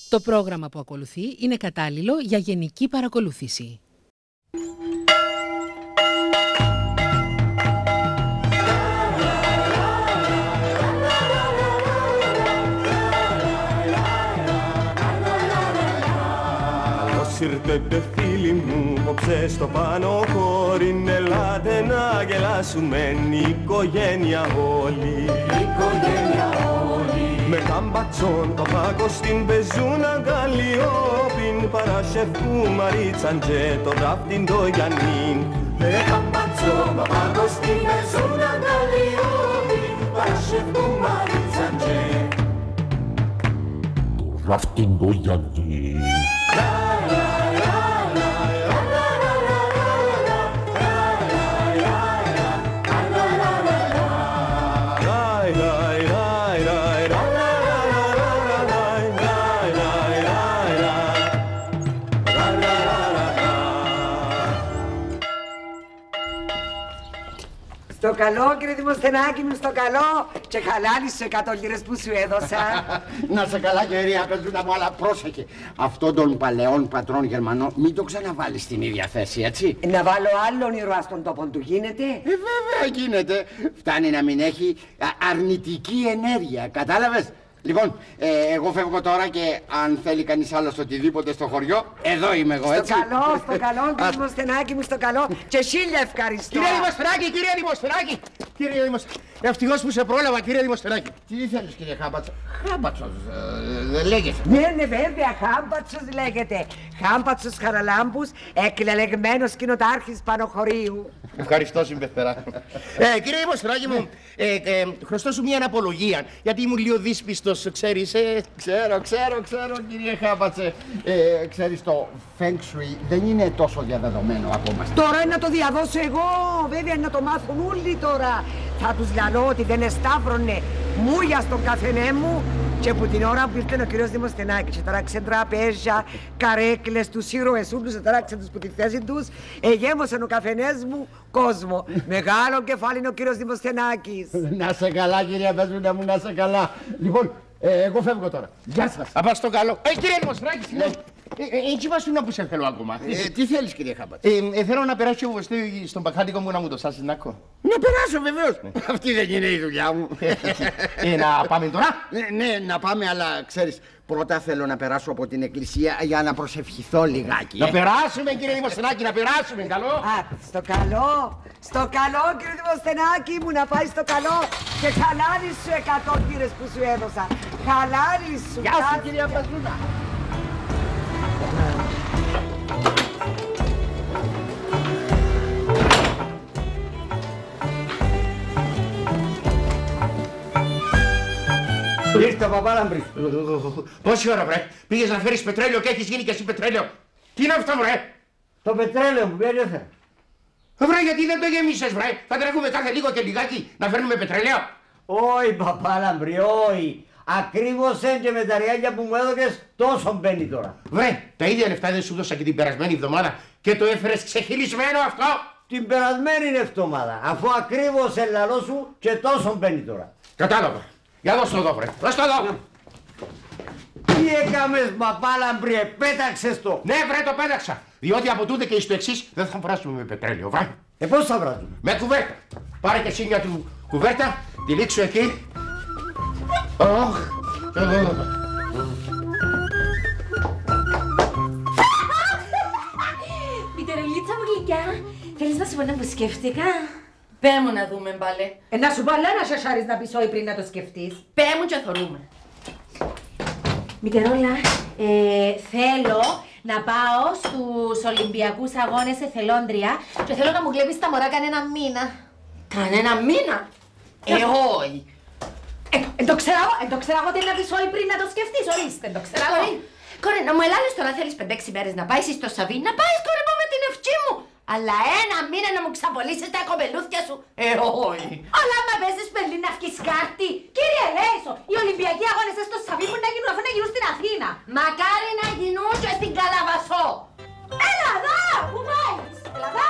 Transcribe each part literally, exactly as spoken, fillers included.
Το πρόγραμμα που ακολουθεί είναι κατάλληλο για γενική παρακολούθηση. Καλώς ήρθετε φίλοι μου, απόψε στο πάνω χώριν, ελάτε να γελάσουμε, οικογένεια όλη. Οικογένεια όλη. Με καμπατσόν το πάκο στην πεζούν αγκαλιόπιν, παρασεφού Μαρίτσαν και το ράφτιν το Γιαννίν. Με καμπατσόν το πάκο στην πεζούν αγκαλιόπιν, παρασεφού Μαρίτσαν και το ράφτιν το Γιαννίν. Στο καλό, κύριε Δημοσθενάκη μου, στο καλό. Και χαλάλη σου εκατό λίρες που σου έδωσα. Να σε καλά, κυρία Πεζούνα μου, αλλά πρόσεχε. Αυτόν τον παλαιόν πατρόν Γερμανό μην το ξαναβάλει στην ίδια θέση, έτσι. Να βάλω άλλον ήρωα στον τόπο του, γίνεται. Ε, βέβαια γίνεται. Φτάνει να μην έχει αρνητική ενέργεια, κατάλαβες. Λοιπόν, ε, εγώ φεύγω τώρα και αν θέλει κανείς άλλος οτιδήποτε στο χωριό, εδώ είμαι εγώ, έτσι. Στο καλό, στο καλό, κύριε Δημοσθενάκη μου, στο καλό. Και χίλια ευχαριστώ. Κύριε Δημοσθενάκη, κύριε Δημοσθενάκη. Κύριε Δημοσθενάκη. Ευτυχώς που σε πρόλαβα, κύριε Δημοσθενάκη. Τι θέλεις, κύριε Χάμπατσο? Χάμπατσος ε, δεν λέγεται. Ναι, ναι, βέβαια, Χάμπατσος λέγεται. Χάμπατσος Χαραλάμπους, εκλελεγμένος κοινοτάρχης Πανοχωρίου. Ευχαριστώ, συμπεθερά. ε, κύριε Δημοσθενάκη μου, ε, ε, χρωστώ σου μια απολογία, γιατί ήμουν λίγο δύσπιστος, ξέρεις. Ε... Ξέρω, ξέρω, ξέρω, κύριε Χάμπατσε. Ε, ξέρεις, το Feng Shui δεν είναι τόσο διαδεδομένο ακόμα. Τώρα είναι να το διαδώσω εγώ, βέβαια να το μάθουν όλοι τώρα. Θα τους λαλώ ότι δεν εσταύρωνε μούγια στον καφενέ μου και που την ώρα που ήρθε ο κύριος Δημοσθενάκης και ταράξε τραπέζια, καρέκλες, τους ήρωες ούλους, ταράξε τους που τη θέση τους, εγέμωσαν ο καφενές μου κόσμο. Μεγάλο κεφάλι είναι ο κύριος Δημοσθενάκης. Να σε καλά, κυρία Πεζούνα μου, να σε καλά. Λοιπόν, ε, εγώ φεύγω τώρα. Γεια σας. Α, πας στο καλό. Ε, κύριε Δημοσθενάκη, ναι. Έτσι βάσου να που σε θέλω ακόμα. Ε, τι θέλεις, κύριε Χάμπατ? Ε, ε, θέλω να περάσει ο βοστή στον παχάτικο μου να μου το σάσεις να κο. Να περάσω βεβαίως. Ναι. Αυτή δεν είναι η δουλειά μου. ε, να πάμε τώρα. Ναι, ναι, να πάμε, αλλά ξέρεις, πρώτα θέλω να περάσω από την εκκλησία για να προσευχηθώ λιγάκι. Να ε. περάσουμε, κύριε Δημοσθενάκη, να περάσουμε, καλό. Α, στο καλό, στο καλό, κύριε Δημοσθενάκη μου, να πάει στο καλό και χαλάρι σου εκατό λίρες που σου έδωσα. Χαλάρι σου. Γεια σου, κυρία Πεζούνα. Ήρθε ο Παπάλαμπρης. Πόση ώρα, βρε? Πήγες να φέρεις πετρέλαιο και έχεις γίνει και εσύ πετρέλαιο. Τι είναι αυτό, βρε? Το πετρέλαιο μου, ποιο ήρθε? Βρε, γιατί δεν το γεμίσες, βρε? Θα τρέχουμε κάθε λίγο και λιγάκι να φέρνουμε πετρέλαιο. Όχι, Παπάλαμπρη, όχι. Ακριβώς έτσι και με τα ριάλια που μου έδωκες, τόσο μπαίνει τώρα. Βρε, τα ίδια λεφτά δεν σου δώσα και την περασμένη εβδομάδα και το έφερες ξεχυλισμένο αυτό. Την περασμένη εβδομάδα, αφού ακριβώς ελαλό σου και τόσο μπαίνει τώρα. Κατάλαβα. Για δώσ' το εδώ, βρε. Δώσ' το εδώ. Τι έκαμες, Παπάλαμπρη, πέταξες το. Ναι, βρε, το πέταξα. Διότι από τούτε και εις το εξής δεν θα βράσουμε με πετρέλαιο, βρε. Ε, πώς θα βράσουμε? Με κουβέρτα. Πάρε και εσύ μια του κουβέρτα, τη λήξω εκεί. Ωχ. Μητερελίτσα μου γλυκιά, θέλεις να σου πω να μου σκέφτηκα? Πέ μου να δούμε μπάλε. Ε, να σου παλέ να σασάρεις να πεις όχι πριν να το σκεφτείς. Πέ μου και θωρούμε. Μητερόλα, ε, θέλω να πάω στους Ολυμπιακούς Αγώνες εθελόντρια και θέλω να μου κλέβεις τα μωρά κανένα μήνα. Κανένα μήνα? Ε, όχι. Εν το ξέραγω, εν το ξέραγω ότι να πεις όχι πριν να το σκεφτείς, ορίστε, εν το ξέραγω. Κόρη, να μου ελάλεις τώρα θέλεις πέντε έξι μέρες να πάεις στο Σαβί, να πάεις κόρη μου με την ευχή μου. Αλλά ένα μήνα να μου ξαπολύσεις τα κοπελούθια σου. Ε, όχι. Αλλά άμα παίζεις πελί να βγεις κάρτη. Κύριε Λέισο, οι Ολυμπιακοί Αγώνες στο Σαβί μου να γίνουν αφού να γίνουν στην Αθήνα. Μακάρι να γίνουν και στην Καλαβασό. Έλα εδώ, πού πάεις, έλα εδώ.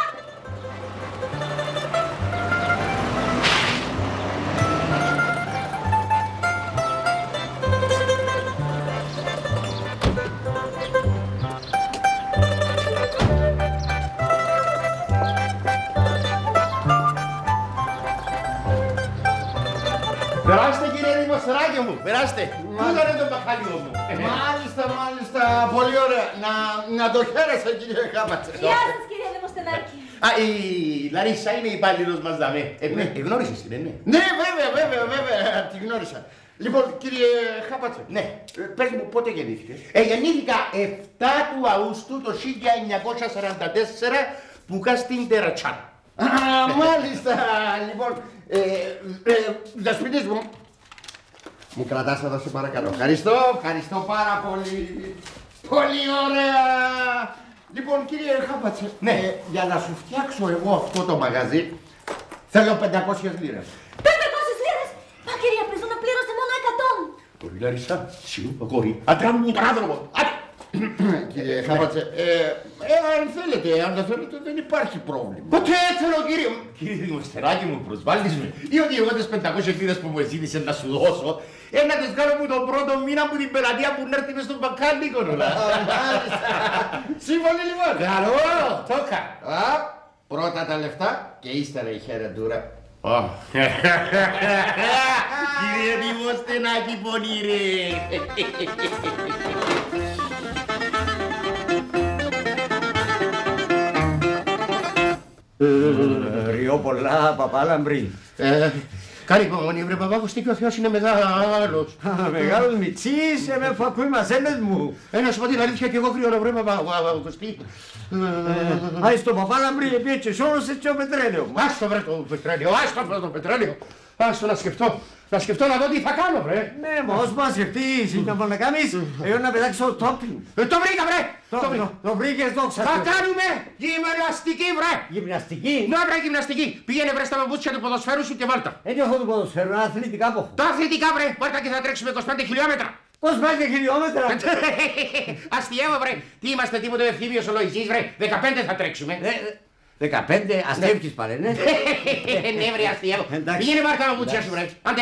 περάστε. Πού ήταν το μπακάλιο μου. Μάλιστα, μάλιστα. Πολύ ωραία. Να, να το χαίρεσαι, κύριε Χάπατσε. Γεια σας, κύριε Δημοσθενάκη. Α, η Λαρίσα είναι η υπάλληλος μας, δαμέ. Ε, ναι, γνώρισες την, ναι. Ναι, βέβαια, βέβαια, βέβαια, τη γνώρισα. Λοιπόν, κύριε Χάπατσε, Ναι. ε, πες μου πότε γεννήθηκες. Ε, γεννήθηκα επτά του Αυγούστου το χίλια εννιακόσια σαράντα τέσσερα που είχα στην Τερατσάν. Α, μάλιστα. Λοιπόν, ε, ε, δεσποινής μου, μου κρατάς εδώ σε παρακαλώ. Ευχαριστώ, ευχαριστώ πάρα πολύ. Πολύ ωραία. Λοιπόν, κύριε Χάπατσε, Ναι. ε, για να σου φτιάξω εγώ αυτό το μαγαζί, θέλω πεντακόσιες λίρες. πεντακόσιες λίρες! Μα κυρία Πρίζο, να πλήρωσε μόνο εκατό. Πολύ Λαρίσα, σιγού, κόρη. Αντρά μου τον άνθρωπο. Άντε. Κύριε Χάπατσε, ε, ε, αν θέλετε, αν δεν θέλετε, δεν υπάρχει πρόβλημα. Ποτέ θέλω, κύριε μου. Κύριε Δημοσθενάκη μου, προσβάλλεις με. Ή ότι εγώ τις πεντακόσιες λίρες που μου ζήτησε να σου δώσω, ε, να τις κάνω μου τον πρώτο μήνα από την πελατεία που να έρθει μες στον μπακάλικο, όλα. Σύμφωνοι λοιπόν. Καλό, το έκανα. Α, πρώτα τα λεφτά και ύστερα η χαιρετούρα. Κύριε Δημοσθενάκη, πονήρε. Ριώ πολλά, παπάλαμπρη. Ε, Κάνε υπομονή, βρε Παπάκοστη, και ο Θεός είναι μεγάλος. Μεγάλος Μιτσής, με φακούει μαζένες μου. Ε, να σου πω την αλήθεια και εγώ κρύωνα, βρε Παπάκοστη. Άι στο παπάλαμπρη, επίετσες όλος έτσι ο πετρέλαιο. Άστο βρε το πετρέλαιο, άστο βρε το πετρέλαιο. Άστο να σκεφτώ, να σκεφτώ να δω τι θα κάνω, βρε. Ναι, μα ως μας ευτείς, είναι να κάνεις, εγώ να πετάξω το τόπιν. Ε, το βρήκα, βρε. Το βρήκα. Το βρήκες, δόξα. Θα κάνουμε γυμναστική, βρε. Γυμναστική. Να, βρε, γυμναστική. Πήγαινε, βρε, στα παπούτσια του ποδοσφαίρου σου και βάλτα. Δεν έχω του ποδοσφαίρου, ένα αθλητικά που έχω. Τα αθλητικά, βρε, βάλτα και θα τρέξουμε είκοσι πέντε χιλιόμετρα. είκοσι πέντε χιλιόμετρα. Αστιεύω, βρε. Τι είμαστε, τίποτε ευθύμιος ο Λοϊζής, βρε. δεκαπέντε θα τρέξουμε. δεκαπέντε, αστεύκεις πάλι, ναι. Ναι, βρε, αστιεύω. Εντάξει. Πήγαινε, πάρ' τα παπούτσια σου, βρε. Άντε.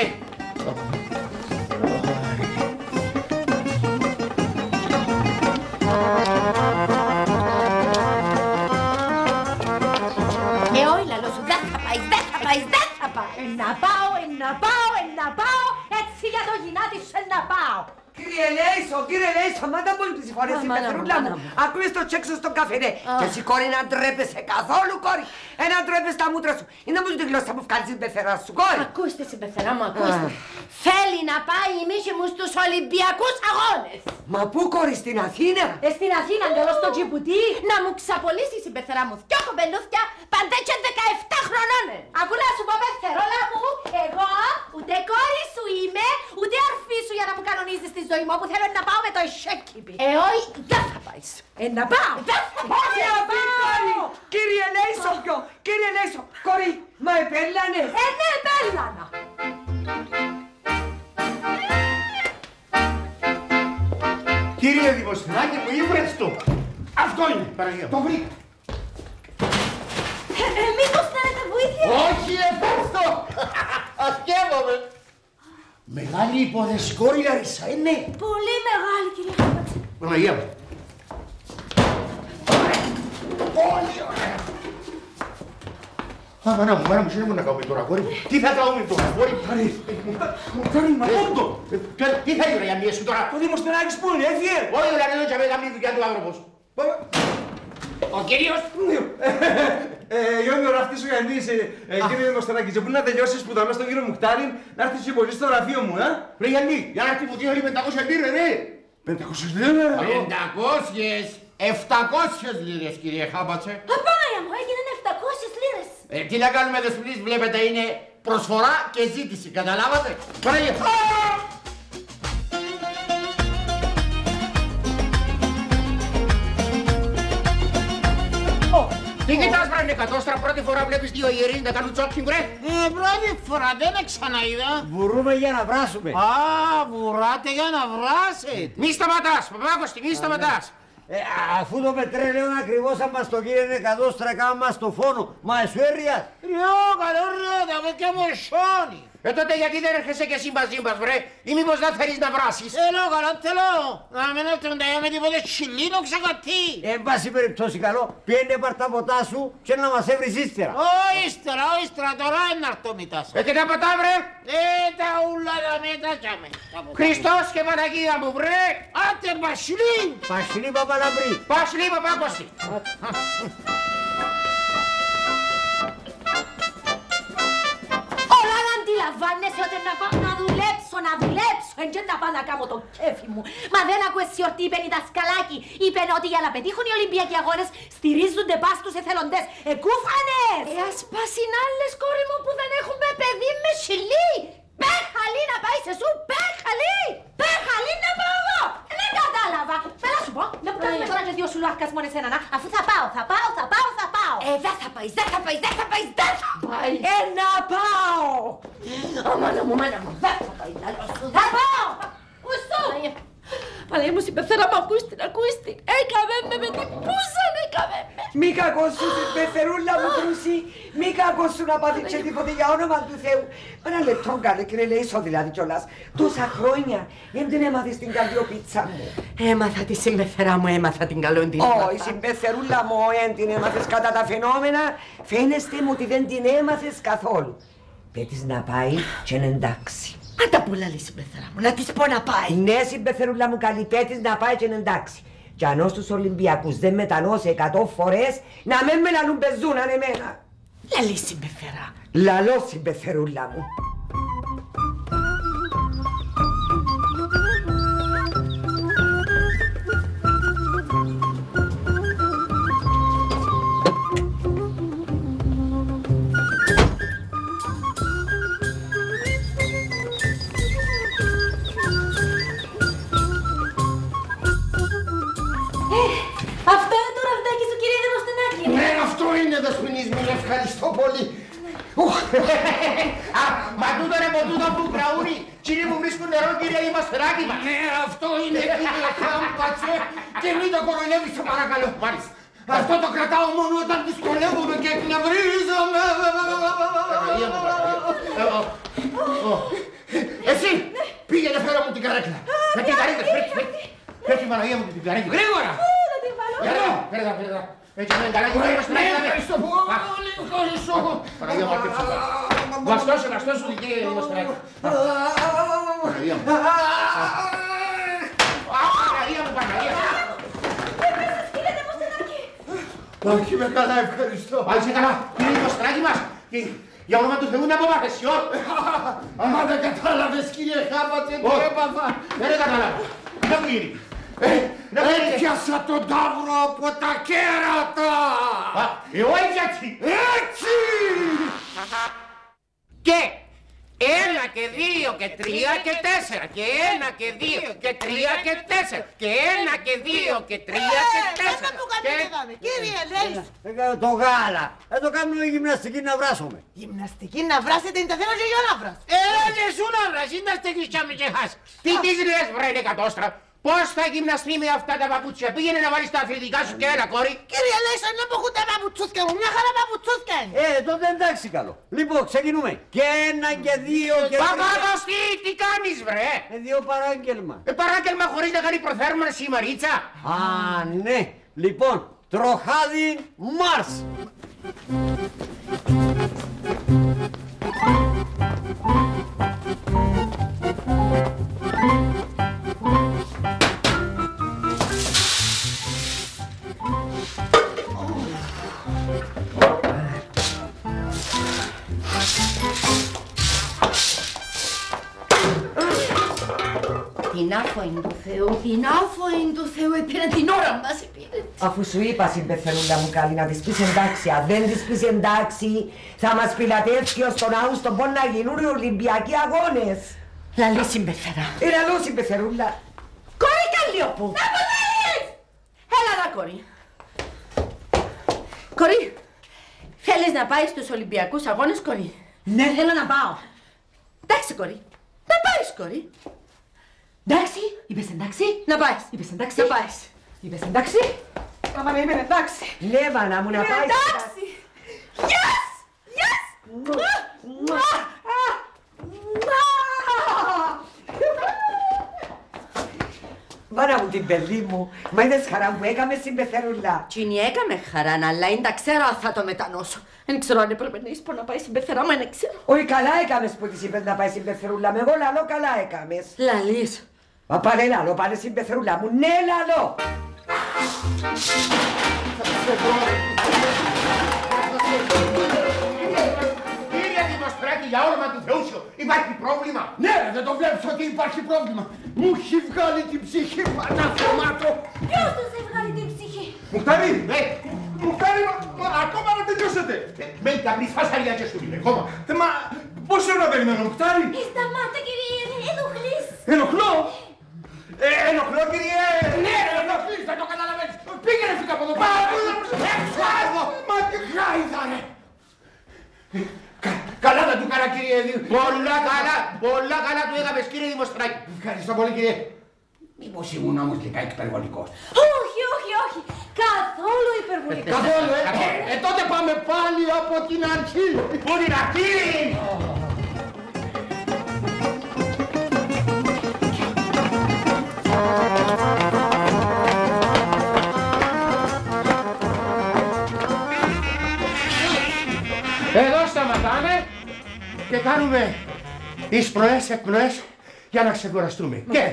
Ε, όχι, λαλό σου, δεν θα πάει, δεν θα πάει, δεν θα πάει. Ε, να πάω, ε, να πάω, ε, να πάω, έτσι για το γυνάτι σου, ε, να πάω. Κύριε Λέισο, κύριε Λέισο, μάτα πολύ τις φορές η μάνα μου, πεθρούλα μου. μάνα μου. Ακούεις το τσέξο στον καφενέ. Και εσύ κόρη να ντρέπεσαι καθόλου, κόρη. Ε, να ντρέπεσαι τα μούτρα σου. Είναι μου τη γλώσσα που βγάλεις την πεθερά σου, κόρη. Ακούστε, συμπεθερά μου, ακούστε. Θέλει να πάει η μίση μου στους Ολυμπιακούς Αγώνες. Μα πού, κόρη, στην Αθήνα. Ε, στην Αθήνα, εντελώς στο Τζιμπουτί. Να μου ξαπολύσει η συμπεθερά μου δυο κοπελούθια παντέτσια δεκαεπτά χρονών. Ακού να σου πω, πεθερόλα μου, εγώ ούτε κόρη σου είμαι, ούτε αρφή σου για να μου κανονίζεις τη ζωή μου, όπου θέλω να πάω με το εσέκυπι. Ε, όχι, δεν θα πάει. Ε, να πάω. Δεν θα πάει. Για πει, κόρη. Κύριε Λέισο, ποιο. Κύριε Λέισο, κόρη, μα επέλανε. Ε, ναι, πέλανα. Κύριε Δημοσθενάκη, μου ήβρες το. Αυτό είναι, Παναγία. Το βρήκα. Ε, ε, μήπως θέλετε βοήθεια. Όχι, ευχαριστώ. Ασκεύομαι. Μεγάλη υπόθεση, κόρη Λαρίσα, ε, ναι. Πολύ μεγάλη, κυρία Χάπατσε. Παναγία μου. Πολύ ωραία. Α, μάνα μου, μάνα μου, σύνε μου να κάνουμε τώρα, κόρη. Τι θα κάνουμε τώρα, κόρη. Μου κάνει μαγόντο. Τι θα γίνει, για μία σου τώρα. Το Δημοσθενάκης που είναι, έφυγε. Όχι, δηλαδή, δεν θα κάνει δουλειά του άνθρωπος. Ο κύριος. Εγώ είμαι ο ραφτής ο Γιάννης, κύριε Δημοσθενάκη. Και πού να τελειώσεις που δάμε στον κύριο Μουχτάρη, να έρθεις και πολύ στο γραφείο μου, ε. Ρε Γιάννη, για να έρθει που θέλει πεντακόσια λίρες, ρε. πεντακόσιες λίρες. Πεντακόσιες, εφτακόσιες λίρες, κύριε Χάπατσε. Απάναγια μου, έγιναν επτακόσιες λίρες. Ε, τι να κάνουμε, δεσποινής, βλέπετε, είναι προσφορά και ζήτηση, καταλάβατε. Παναγία. Τι κοιτάς, βρε νεκατόστρα, πρώτη φορά βλέπεις δύο ιερείς να κάνουν τσόκινγκ, βρε. Ε, πρώτη φορά δεν ξαναείδα. Βουρούμε για να βράσουμε. Α, βουράτε για να βράσετε. Μη σταματάς, Παπάκοστη, μη σταματάς. Ε, αφού το πετρέλαιο είναι ακριβώς σαν μας το κύριε εκατό στρακά μας στο φόνο. Μα εσύ έρριας. Ριώ, καλό ριώ, θα με και μου σώνει. Ε, τότε γιατί δεν έρχεσαι και εσύ μαζί μας, βρε, ή μήπως δεν θέλεις να βράσεις. Θέλω, καλό θέλω. Να μην έρθουν τα με τίποτε τσιλίνο ξεκατή. Εν πάση περιπτώσει καλό, πιένε πάρ' τα ποτά σου και να μας έβρεις ύστερα. Ω, ύστερα, ω, ύστερα, τώρα είναι έρθω μητάς. Ε, και τα ποτά, βρε. Ε, τα ούλα τα μετά τσάμε. Χριστός και Παναγία μου, βρε. Άντε, Βασιλή. Βασιλή Παπαλαμπρή. Βασιλή Παπάκοστη. Όλα να αντιλαμβάνεσαι ότι να πάω να δουλέψω, να δουλέψω, εν και να πάω να κάνω το κέφι μου. Μα δεν ακούες ότι είπεν η δασκαλάκη, είπεν ότι για να πετύχουν οι Ολυμπιακοί αγώνες στηρίζονται πας τους εθελοντές. Εκούφανες! Ε, ας πάσουν άλλες, κόρη μου, που δεν έχουμε παιδί με σιλί. Πέχαλη να πάει σε σου, πέχαλη! Πέχαλη να πάω εγώ! Δεν κατάλαβα. Πέρα σου πω, να μου κάνουμε τώρα και δύο σου λάχκας μόνο εσένα, να. Αφού θα πάω, θα πάω, θα πάω, θα πάω. Ε, δεν θα πάεις, δεν θα πάεις, δεν θα πάεις, δεν θα πάει. Ε, να πάω! Ω, μάνα μου, μάνα μου, δεν θα πάει, λαλό σου, Θα δεν πάω! Πού σου! Παλέ μου συμπεθέρα μου, ακούστε, ακούστε. Έκαμε με με την πούσαν, έκαμε με. Μη κακός σου, πεθερούλα μου κρούσι. Μη κακός σου να πάθει και τίποτε για όνομα του Θεού. Ένα λεπτό καλέ και λέει σου δηλαδή κιόλας. Τόσα χρόνια δεν την έμαθες την καλιοπίτσα μου. Έμαθα τη συμπεθέρα μου, έμαθα την καλό την έμαθα. Όχι, συμπεθερούλα μου, δεν την έμαθες κατά τα φαινόμενα. Φαίνεστε μου ότι δεν την έμαθες καθόλου. Πέτεις να πάει και είναι εντάξει. Αν τα πουλά λέει συμπεθέρα μου, να της πω να πάει. Ναι, συμπεθερούλα μου, καλή πέτεις να πάει και είναι εντάξει. Κι αν ως τους Ολυμπιακούς δεν μετανώσει εκατό φορές, να μην με λαλούν πεζούναν εμένα. Λαλή συμπεθέρα. Λαλό συμπεθερούλα μου. Αυτό είναι το ραβδάκι σου, κύριε Δημοσθενάκη. Ναι, αυτό είναι, δεσποινής μου, ευχαριστώ πολύ. Α, μα τούτο ρε με τούτο που κραούνι. Κύριε μου βρίσκουν νερό, κύριε Δημοσθενάκη μας. Ναι, αυτό είναι, κύριε Κάμπατσε. Και μην το κοροϊδεύεις, σε παρακαλώ. Μάλιστα. Αυτό το κρατάω μόνο όταν δυσκολεύομαι και εκνευρίζομαι. Εσύ, πήγαινε φέρω μου την καρέκλα. Με την καρέκλα, φέρει την Παναγία μου την καρέκλα. Γρήγορα. Φέρε τα, φέρε τα. Έτσι με την καρέκλα. Ναι, ευχαριστώ πολύ, ευχαριστώ. Παναγία μου, αρκέψε. Βαστός, βαστός σου, κύριε Δημοσθενάκη. Παναγία μου. Παναγία μου, Παναγία μου. Όχι, με καλά, ευχαριστώ. Πάλι σε καλά, κύριε Δημοσθενάκη μας. Για όνομα του Θεού να αποβάθεσαι, ω! Μα δεν κατάλαβες, κύριε Κάμπατσε, τι έπαθα. Δεν κατάλαβα. Να μου γίνει. Έπιασα τον τάβρο από τα κέρατα. Εγώ έτσι έτσι. Έτσι. Και ένα και δύο και τρία και τέσσερα. Και ένα και δύο και τρία και τέσσερα. Και ένα και δύο και τρία και τέσσερα. Δεν μου κάνετε, κύριε, λέει. Το γάλα. Δεν το κάνουμε γυμναστική να βράσουμε. Γυμναστική να βράσετε είναι τα θέμα και για να βράσετε. Ε, και σου να βράσει, είναι στεκίσια με και χάσει. Τι της λες βρε είναι κατώστρα. Πώς θα γυμναστεί με αυτά τα παπούτσια. Πήγαινε να βάλεις τα αθλητικά σου και έλα κόρη. Κύριε, λέει, σαν να πω έχουν τα παπουτσούθια μου. Μια χαρά παπουτσούθια είναι. Ε, τότε εντάξει καλό. Λοιπόν, ξεκινούμε. Και ένα και δύο και τρία. Παπαδοστή, τι κάνεις βρε. Ε, δύο παράγγελμα. Ε, παράγγελμα χωρίς να κάνει προθέρμανση η Μαρίτσα. Α, ναι. Λοιπόν, τροχάδι Μάρς. Την άφο είναι του Θεού, την άφο είναι του Θεού, επήρε την ώρα μας, επήρε. Αφού σου είπα, συμπεθερούλα μου καλή, να της πεις εντάξει, αν δεν της πεις εντάξει, θα μας πιλατεύσει ως τον Αύγουστο μπορεί να γίνουν οι Ολυμπιακοί αγώνες. Λαλή συμπεθερά. Ε, λαλό συμπεθερούλα. Κόρη Καλλιόπου. Να μου δεις! Έλα εδώ, κόρη. Κόρη, θέλεις να πάει στους Ολυμπιακούς αγώνες, κόρη? Ναι, θέλω να πάω. Εντάξει, κόρη. Να πάεις, κόρη. Εντάξει, είπες εντάξει. Να πάεις. Είπες εντάξει. Να πάεις. Είπες εντάξει. Μαμά να είμαι εντάξει. Ναι, μάνα μου, να πάει. Εντάξει. Yes! Yes! Μάνα μου την παιδί μου, μα είδες χαρά που έκαμε στην πεθερούλα. Τσινή έκαμε χαρά, αλλά είναι τα ξέρω αν θα το μετανώσω. Δεν ξέρω αν έπρεπε να εισπω να πάει στην πεθερά μου, δεν ξέρω. Όχι καλά έκαμες που της είπες να πάει στην πεθερούλα, με εγώ λαλό καλά έκαμες. Λαλείς. Μα πάνε λαλό, πάνε στην πεθερούλα μου, ναι λαλό. Κύριε Δημοσθεράκη, για όνομα του Θεού σου, υπάρχει πρόβλημα. Ναι, δεν το βλέπεις ότι υπάρχει πρόβλημα. Μου έχει βγάλει την ψυχή μου, αναθεμάτω. Ποιος τους έχει βγάλει την ψυχή? Μουχτάρι, Ναι, Μουχτάρι, ακόμα να τελειώσετε. μένει τα βρεις φασαριά και σου είναι, ακόμα. Μα πόσο να περιμένω, Μουχτάρι. Σταμάτα κύριε, ενοχλείς. Ενοχλώ. Ε, ενοχλώ, κύριε. Ναι, ρε, ενοχλείς, δεν το καταλαβαίνεις. Πήγαινε φύγα από εδώ, πάρα πολύ. Μα τι χάιδα, ρε. Καλά θα του κάνα, κύριε. Πολλά καλά, πολλά καλά του έκαμες, κύριε Δημοσθεράκη. Ευχαριστώ πολύ, κύριε. Μήπως ήμουν όμως λιγάκι υπερβολικός. Όχι, όχι, όχι. Καθόλου υπερβολικά. Καθόλου, ε. Ε, τότε πάμε πάλι από την αρχή. Πού είναι η αρχή? Εδώ σταματάμε και κάνουμε εισπνοές, εκπνοές για να ξεκουραστούμε. Και...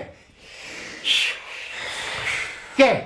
Και...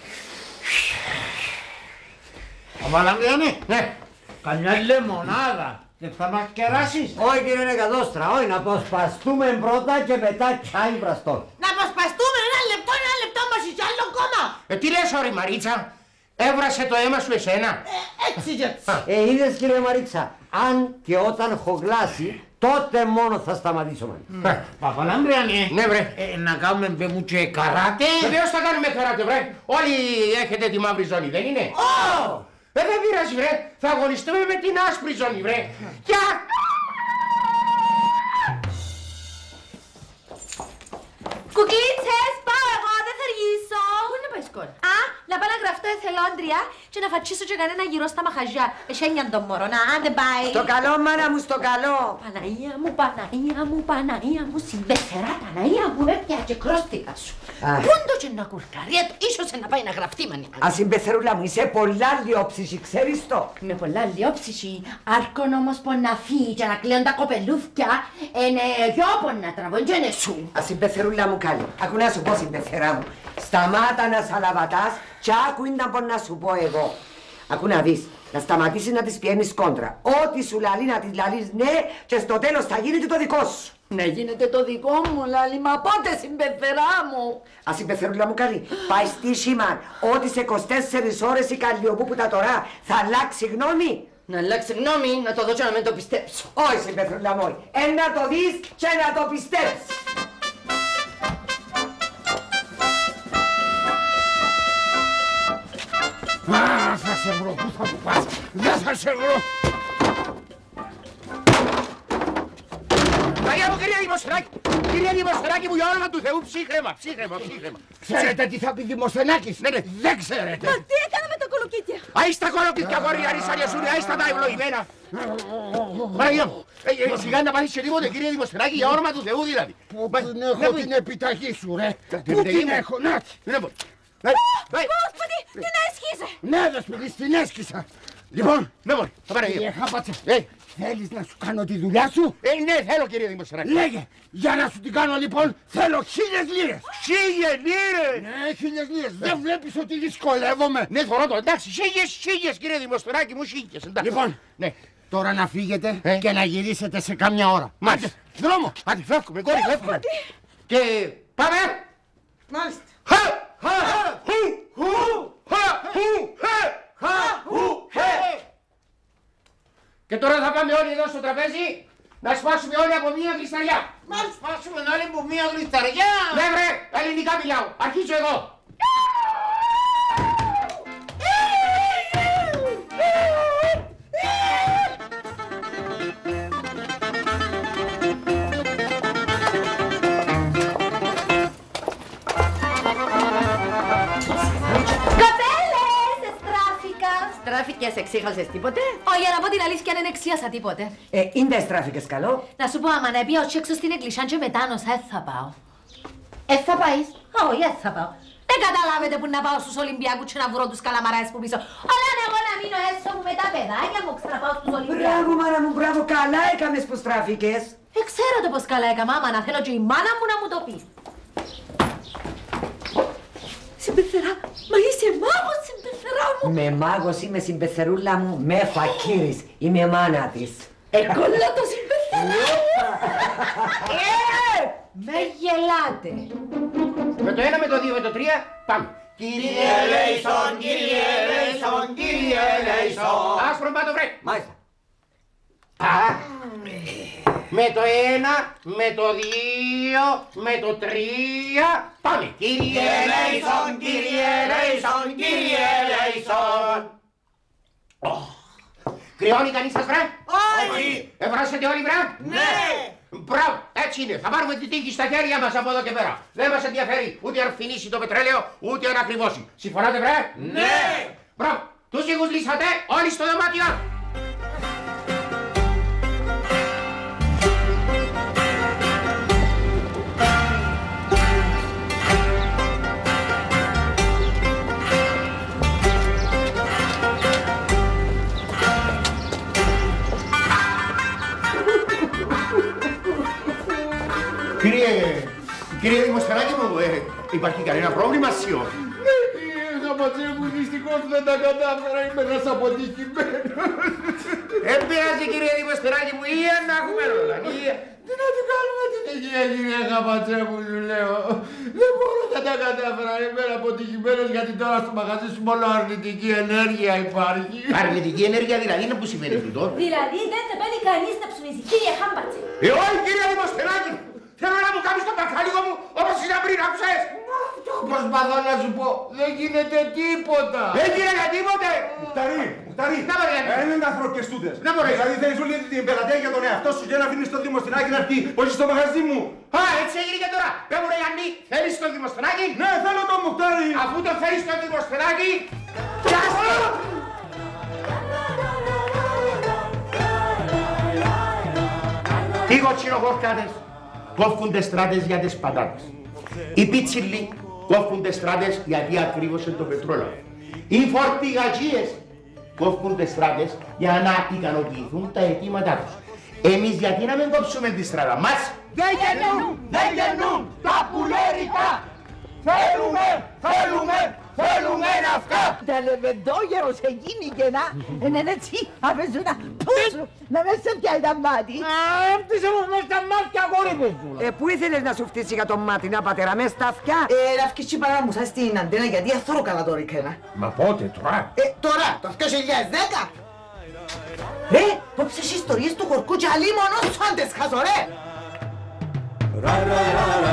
Απαλαμβιάνει. Ναι. Καμιά λεμονάδα. Και θα μας κεράσεις. Όχι κύριε Νεκαδόστρα, όχι να αποσπαστούμε πρώτα και μετά τσάι βραστό. Να αποσπαστούμε ένα λεπτό, ένα λεπτό μας είσαι άλλο κόμμα. Ε, τι λες, ωρη Μαρίτσα, έβρασε το αίμα σου εσένα. Ε, έτσι και έτσι. Ε, είδες κύριε Μαρίτσα, αν και όταν χογλάσει, τότε μόνο θα σταματήσουμε. Παπαλάμπριανε, Ναι, βρε. ε, να κάνουμε μπε μου και καράτε. Βεβαίως θα κάνουμε καράτε, βρε. Όλοι έχετε τη μαύρη ζώνη, δεν είναι? Ω! Ε, δεν πειράζει, βρε. Θα αγωνιστούμε με την άσπρη ζώνη, βρε. Για... Κουκλίτσες, πάω εγώ, δεν θα αργήσω. Πού να πάει σκόλ? Α, να πάω να γραφτώ εθελόντρια και να φατσίσω και κανένα γυρό στα μαχαζιά. Εσένιαν τον μωρό, να, άντε πάει. Στο καλό, μάνα μου, στο καλό. Παναγία μου, Παναγία μου, Παναγία μου, συμπεθερά, Παναγία μου, έπιασε κρόστικα σου. Πούντο και να κουρκαρία του, ίσως να πάει να γραφτεί μανι. Ας η πεθερούλα μου, είσαι πολλά λιόψυχη, ξέρεις το. Με πολλά λιόψυχη, άρκον όμως που να φύγει και να κλαίουν τα κοπελούθια, είναι γιο που να τραβούν και είναι σου. Ας η πεθερούλα μου κάνει. Ακού να σου πω στην πεθερά μου. Σταμάτα να σαλαβατάς και άκου ήταν που να σου πω εγώ. Ακού να δεις. Να σταματήσεις να της πιένεις κόντρα. Ό,τι σου λαλεί να της λαλείς ναι και στο τέλος θα γίνει και το δικό σου. Να γίνεται το δικό μου, Λάλη, μα πότε συμπεθερά μου. Ας η πεθερούλα μου κάνει. Πάει στη Σίμαν ότι σε είκοσι τέσσερις ώρες η Καλλιοπού που τα τώρα θα αλλάξει γνώμη. Να αλλάξει γνώμη, να το δω και να μην το πιστέψω. Όχι, η πεθερούλα μου. Ε, να το δεις και να το πιστέψεις. Α, θα σε βρω, πού θα του πας, δεν θα σε βρω. Μαρία μου, κυρία Δημοσθεράκη, κυρία Δημοσθεράκη μου, για όνομα του Θεού, ψύχρεμα, ψύχρεμα, ψύχρεμα. Ξέρετε τι θα πει Δημοσθενάκης? Ναι, ναι. Δεν ξέρετε. Μα τι έκανα με τα κολοκύτια. Άις τα κολοκύτια, κόρη, αρισάρια σου, άις τα τα ευλογημένα. Μαρία μου, ε, ε, σιγά να πάθεις και τίποτε, κύριε Δημοσθεράκη, για όνομα του Θεού δηλαδή. Πού την έχω την επιταγή σου, ρε. Πού την έχω, να τη. Δεν μπορεί. Πόσπατη, την έσχιζε. Ναι, δεσποινής, την έσκησα. Λοιπόν, δεν μπορεί. Θα πάρε Κύριε Χάπατσα, Ε, θέλεις να σου κάνω τη δουλειά σου? ε, ναι, θέλω κύριε Δημοσθεράκη. Λέγε, για να σου την κάνω λοιπόν, θέλω χίλιες λίρες. Χίλιες λίρες. Ναι, χίλιες λίρες. Δεν βλέπεις ότι δυσκολεύομαι? Ναι, θωρώ το, εντάξει, χίλιες, χίλιες κύριε Δημοσθεράκη μου, χίλιες, εντάξει. Λοιπόν, ναι. Τώρα να φύγετε Ε. και να γυρίσετε σε κάμια ώρα. Μάλιστα. Άντε, δρόμο. Άντε, φεύγουμε, κόρη, φεύγουμε. Και πάμε. Μάλιστα. Χα, χα, χου, χου, χα, χου, χε, χα, χου, χε. Και τώρα θα πάμε όλοι εδώ στο τραπέζι να σπάσουμε όλοι από μία γλισταριά. Μα σπάσουμε όλοι από μία γλισταριά. Ναι βρε, ελληνικά μιλάω. Αρχίζω εγώ. στράφηκες, εξήχασες τίποτε? Όχι, για να πω την αλήθεια δεν εξίασα τίποτε. Ε, είναι τα στράφηκες καλό. Να σου πω, άμα να πει ως έξω στην εκκλησιά και μετά νοσά, δεν θα πάω. Ε, θα πάεις. Όχι, δεν θα πάω. Δεν καταλάβετε που να πάω στους Ολυμπιακούς και να βρω τους καλαμαράες που πίσω. Αλλά αν εγώ να μείνω έσω μου με τα παιδάκια μου, ξαναπάω στους Ολυμπιακούς. Μπράβο, μάνα μου, μπράβο, καλά έκαμες που στράφηκες. Ε, ξέρω το πως καλά έκαμα, άμα να θέλω και η μάνα μου να μου το πει. Συμπεθερά, μα είσαι μάγος, συμπεθερά μου. Με μάγος είμαι, συμπεθερούλα μου, με φακύρης, είμαι μάνα της. Εκκολλά το συμπεθερά μου. Ε, με γελάτε. Με το ένα, με το δύο, με το τρία, πάμε. Κύριε Λέισον, κύριε Λέισον, κύριε Λέισον. Άσπρο μπάτο βρε. Μάλιστα. Α, με το ένα, με το δύο, με το τρία, πάμε. Κύριε Λέισον, κύριε Λέισον, κύριε Λέισον. Κρυώνει κανείς σας βρε? Όχι. Ευράσετε όλοι βρε? Ναι. Μπράβο, έτσι είναι. Θα πάρουμε την τύχη στα χέρια μας από εδώ και πέρα. Δεν μας ενδιαφέρει ούτε αν φθηνήσει το πετρέλαιο, ούτε αν ακριβώσει. Συμφωνάτε βρε? Ναι. Μπράβο. Τους ήχους λύσατε, όλοι στο δωμάτιο. Κύριε, κύριε Δημοσφαιράκη μου, ε, υπάρχει κανένα πρόβλημα σιώ? Ναι, κύριε Χαμπατζέ μου, δυστυχώς δεν τα κατάφερα, είμαι ένας αποτυχημένος. Δεν πειράζει κύριε Δημοσφαιράκη μου, ή να έχουμε όλα. Τι να την κάνουμε την υγεία, κύριε Χαμπατζέ μου, σου λέω. Δεν μπορώ να τα κατάφερα, είμαι αποτυχημένος γιατί τώρα στο μαγαζί σου μόνο αρνητική ενέργεια υπάρχει. Αρνητική ενέργεια δηλαδή είναι που σημαίνει τούτο? Δηλαδή δεν θα παίρνει κανείς να ψωνίζει, κύριε Χάμπατσε. Ε, όχι κύριε Δημοσφαιράκη μου. Θέλω να μου κάνεις το μπακάλικο μου όπως είσαι πριν, άκουσες? Αυτό προσπαθώ να σου πω, δεν γίνεται τίποτα. Δεν γίνεται τίποτε. Μουταρί, Μουταρί, Να μπορεί, Γιάννη. δεν είναι αθροκεστούτες. Να μπορεί. Δηλαδή θέλεις όλη την πελατεία για τον εαυτό σου και να αφήνεις το Δημοσθενάκι να έρθει όχι στο μαγαζί μου. Α, έτσι έγινε και τώρα. Πες μου ρε Γιάννη, θέλεις το Δημοσθενάκι? Ναι, θέλω το Μουτάρι. Αφού το θέλεις το Δημοσθενάκι, πιάστε. Οι κοτσινοχορκάτες κόφκονται στράτες για τις πατάτες. Οι πίτσιλοι κόφκονται στράτες γιατί ακριβώς είναι το πετρόλαιο. Οι φορτηγατζίες κόφκονται στράτες για να ικανοποιηθούν τα αιτήματά τους. Εμείς γιατί να μην κόψουμε τη στράτα μας? Δεν γεννούν, δεν γεννούν τα πουλέρικα. Θέλουμε, θέλουμε, θέλουμε ναυκά. Τα λεβεντόγερο σε γίνει και να είναι έτσι, αφήσου να πούσου, να με σε πιάει τα μάτι. Άμπτυσε μου μες τα μάτια αγόρι πεζούλα. Ε, πού ήθελες να σου φτύσει για το μάτι, να πατέρα, μες στα αυτιά. Ε, να φκίσει παρά μου σαν στην αντένα γιατί αθώρο καλά το ρικένα. Μα πότε τώρα? Ε, τώρα, το δύο χιλιάδες δέκα. Ρε, κόψες ιστορίες του χορκού και αλλή μόνο σου άντες χάσω, ρε.